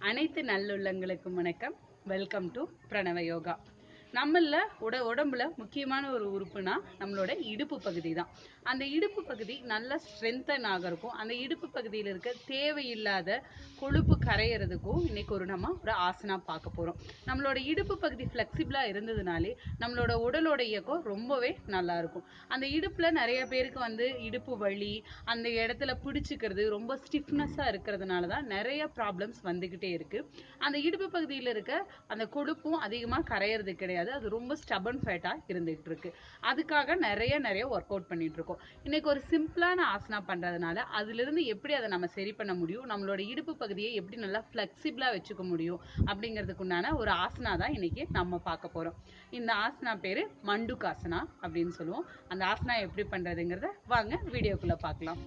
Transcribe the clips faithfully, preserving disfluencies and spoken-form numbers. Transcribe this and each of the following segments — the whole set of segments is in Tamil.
அனைத்து நல்லுள்ளங்களுக்கும் வணக்கம். வெல்கம் டு பிரணவ யோகா. நம்மள உட உடம்புல முக்கியமான ஒரு உறுப்புனா நம்மளோட இடுப்பு பகுதி தான். அந்த இடுப்பு பகுதி நல்லா ஸ்ட்ரென்தன் ஆகிறதுக்கும் அந்த இடுப்பு பகுதியில் இருக்க தேவையில்லாத கொழுப்பு கரையிறதுக்கும் இன்னைக்கு ஒரு நம்ம ஒரு ஆசனா பார்க்க போறோம். நம்மளோட இடுப்பு பகுதி ஃப்ளெக்சிபிளா இருந்ததுனாலே நம்மளோட உடலோட இயக்கம் ரொம்பவே நல்லா இருக்கும். அந்த இடுப்புல நிறைய பேருக்கு வந்து இடுப்பு வலி, அந்த இடத்துல பிடிச்சிக்கிறது ரொம்ப ஸ்டிஃப்னஸா இருக்கிறதுனால தான் நிறைய ப்ராப்ளம்ஸ் வந்துகிட்டே இருக்கு. அந்த இடுப்பு பகுதியில் இருக்க அந்த கொழுப்பும் அதிகமா கரையிறது கிடையாது. அது ரொம்ப ஸ்டபன் ஃபேட்டா இருந்துகிட்டு இருக்கு. அதுக்காக நிறைய நிறைய ஒர்க் அவுட் பண்ணிட்டு இருக்கோம். இன்னைக்கு ஒரு சிம்பிளான ஆசனா பண்றதுனால அதுல இருந்து எப்படி அதை நம்ம சரி பண்ண முடியும், நம்மளோட இடுப்பு பகுதியை எப்படி நல்லா ஃபிளெக்சிபிளா வச்சுக்க முடியும் அப்படிங்கிறதுக்கு உண்டான ஒரு ஆசனா தான் இன்னைக்கு நம்ம பார்க்க போறோம். இந்த ஆசனா பேரு மண்டுகாசனா அப்படின்னு சொல்லுவோம். அந்த ஆசனா எப்படி பண்றதுங்கிறத வாங்க வீடியோக்குள்ள பார்க்கலாம்.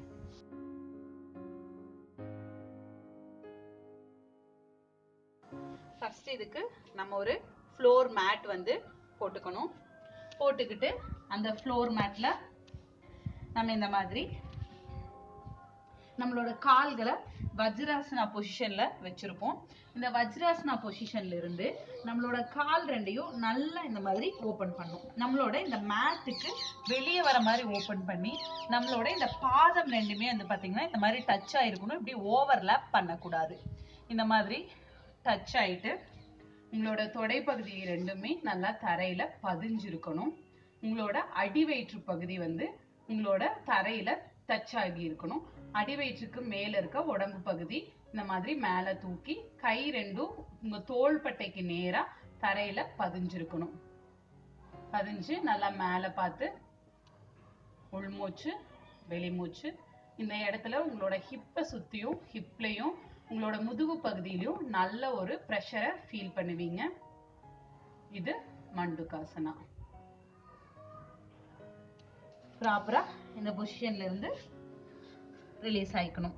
ஃபர்ஸ்ட் இதுக்கு நம்ம ஒரு ஃப்ளோர் மேட் வந்து போட்டுக்கணும். போட்டுக்கிட்டு அந்த ஃப்ளோர் மேட்ல நம்ம இந்த மாதிரி நம்மளோட கால்களை வஜ்ராசனா பொசிஷன்ல வச்சிருப்போம். இந்த வஜ்ராசனா பொசிஷன்ல இருந்து நம்மளோட கால் ரெண்டையும் நல்லா இந்த மாதிரி ஓபன் பண்ணும். நம்மளோட இந்த மேட்டுக்கு வெளியே வர மாதிரி ஓபன் பண்ணி நம்மளோட இந்த பாதம் ரெண்டுமே வந்து பாத்தீங்கன்னா இந்த மாதிரி டச் ஆயிருக்கணும். இப்படி ஓவர்லாப் பண்ணக்கூடாது. இந்த மாதிரி டச் ஆயிட்டு உங்களோட தொடைப்பகுதி ரெண்டுமே நல்லா தரையில பதிஞ்சிருக்கணும். உங்களோட அடிவயிற்று பகுதி வந்து உங்களோட தரையில டச் ஆகி இருக்கணும். அடிவயிற்றுக்கு மேல இருக்க உடம்பு பகுதி இந்த மாதிரி மேல தூக்கி கை ரெண்டும் உங்க தோள்பட்டைக்கு நேரா தரையில பதிஞ்சிருக்கணும். பதிஞ்சு நல்லா மேல பார்த்து உள்மூச்சு வெளிமூச்சு. இந்த இடத்துல உங்களோட ஹிப்பை சுத்தியும் ஹிப்லையும் உங்களோட முதுகு பகுதியிலும் நல்ல ஒரு பிரஷரை ஃபீல் பண்ணுவீங்க. இது மண்டுகாசனா. ப்ராப்பரா இந்த பொசிஷன்ல இருந்து ரிலீஸ் ஆயிக்கணும்.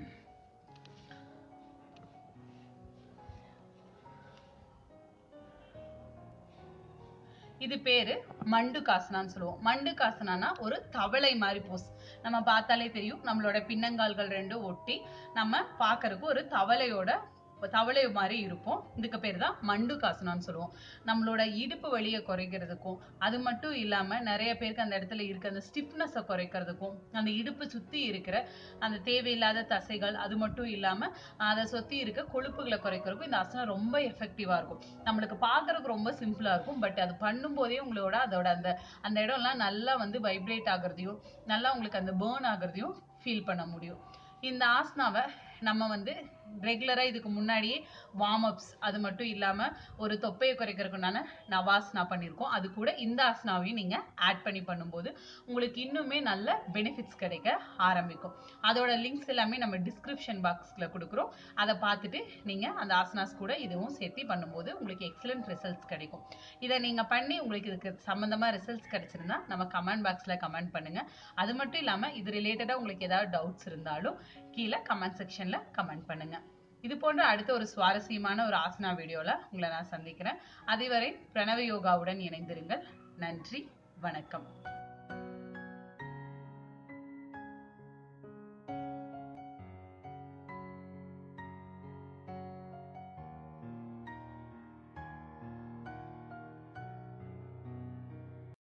இது பேரு மண்டுகாசனான்னு சொல்லுவோம். மண்டுகாசனா ஒரு தவளை மாதிரி போஸ். நம்ம பார்த்தாலே தெரியும், நம்மளோட பின்னங்கால்கள் ரெண்டும் ஒட்டி நம்ம பார்க்கறதுக்கு ஒரு தவளையோட தவளை மாதிரி இருப்போம். இதுக்கு பேர் தான் மண்டுகாசனான்னு சொல்லுவோம். நம்மளோட இடுப்பு வலியை குறைக்கிறதுக்கும் அது மட்டும் இல்லாம நிறைய பேருக்கு அந்த இடத்துல இருக்க அந்த ஸ்டிஃப்னஸை குறைக்கிறதுக்கும் அந்த இடுப்பு சுத்தி இருக்கிற அந்த தேவையில்லாத தசைகள் அது மட்டும் இல்லாம அதை சுத்தி இருக்க கொழுப்புகளை குறைக்கிறதுக்கும் இந்த ஆசனம் ரொம்ப எஃபெக்டிவா இருக்கும். நம்மளுக்கு பார்க்கறதுக்கு ரொம்ப சிம்பிளா இருக்கும். பட் அது பண்ணும் போதே உங்களோட அதோட அந்த அந்த இடம்லாம் நல்லா வந்து வைப்ரேட் ஆகுறதையும் நல்லா உங்களுக்கு அந்த பேர்ன் ஆகுறதையும் ஃபீல் பண்ண முடியும். இந்த ஆசனாவை நம்ம வந்து ரெகுலரா இதுக்கு முன்னாடியே வார்ம் அப்ஸ் அது மட்டும் இல்லாம ஒரு தொப்பையை குறைக்கிறதுக்குண்டான நவாஸ்னா பண்ணியிருக்கோம். அது கூட இந்த ஆசனாவையும் நீங்க ஆட் பண்ணி பண்ணும்போது உங்களுக்கு இன்னுமே நல்ல பெனிஃபிட்ஸ் கிடைக்க ஆரம்பிக்கும். அதோட லிங்க்ஸ் எல்லாமே நம்ம டிஸ்கிரிப்ஷன் பாக்ஸ்ல கொடுக்குறோம். அதை பார்த்துட்டு நீங்க அந்த ஆசனாஸ் கூட இதுவும் சேர்த்து பண்ணும்போது உங்களுக்கு எக்ஸலன்ட் ரிசல்ட்ஸ் கிடைக்கும். இதை நீங்க பண்ணி உங்களுக்கு இதுக்கு சம்பந்தமா ரிசல்ட்ஸ் கிடைச்சிருந்தா நம்ம கமெண்ட் பாக்ஸ்ல கமெண்ட் பண்ணுங்க. அது மட்டும் இல்லாம இது ரிலேட்டடா உங்களுக்கு ஏதாவது டவுட்ஸ் இருந்தாலும் கீழே கமெண்ட் செக்ஷன்ல கமெண்ட் பண்ணுங்க. இது போன்ற அடுத்த ஒரு சுவாரஸ்யமான ஒரு ஆசனா வீடியோல உங்களை நான் சந்திக்கிறேன். அதுவரை பிரணவ யோகாவுடன் இணைந்திருங்கள். நன்றி, வணக்கம்.